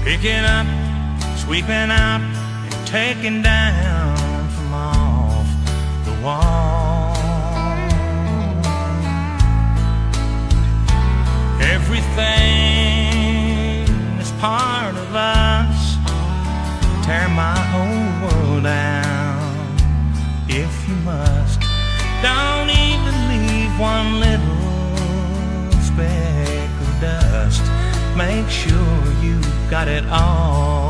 Picking up, sweeping out, and taking down from off the wall. Everything is part of us. Tear my whole world down if you must. Don't even leave one little speck of dust. Make sure you got it all.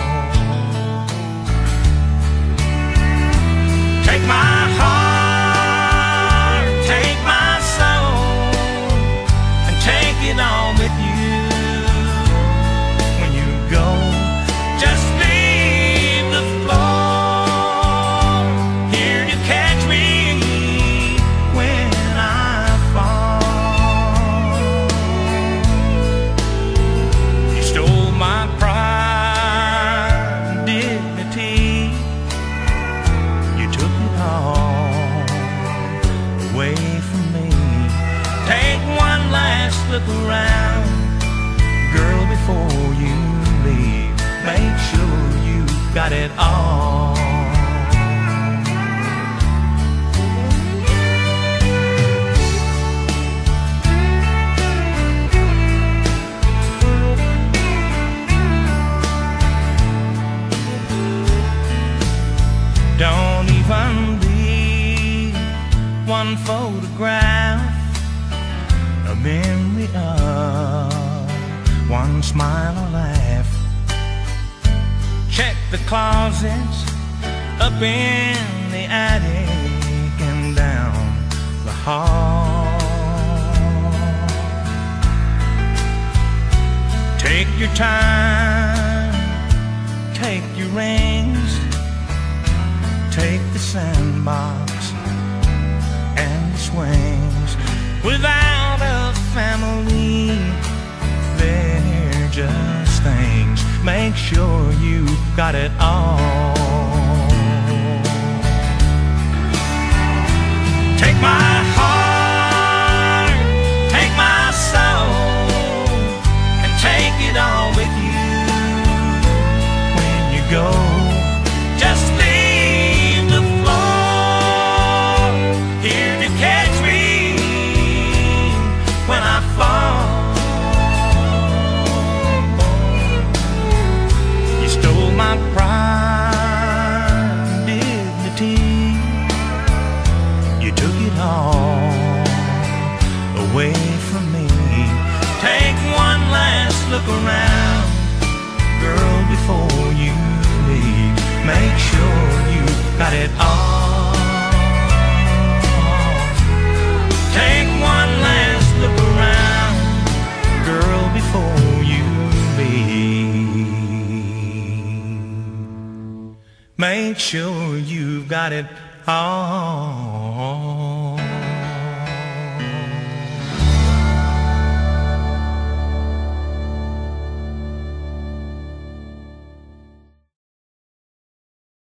Take my heart, take my soul, and take it all with you. When you go, just leave the floor here to catch me when I fall. You stole my pride and dignity. You took it all away from me. Take one last look around, girl, before you leave. Make sure you got it all. Don't even leave one photograph, a memory of one smile or laugh. Check the closets up in the attic and down the hall. Take your time, take your rings, take the sandbox and the swings. Without a family, they're just things. Make sure you got it all. Take my heart, take my soul, and take it all with you. When you go, just leave the floor here to catch me when I fall. You stole my pride and dignity. You took it all away from me. Take one last look around, girl, before you leave. Make sure you got it all. Take one last look around, girl, before you leave. Make sure you've got it all.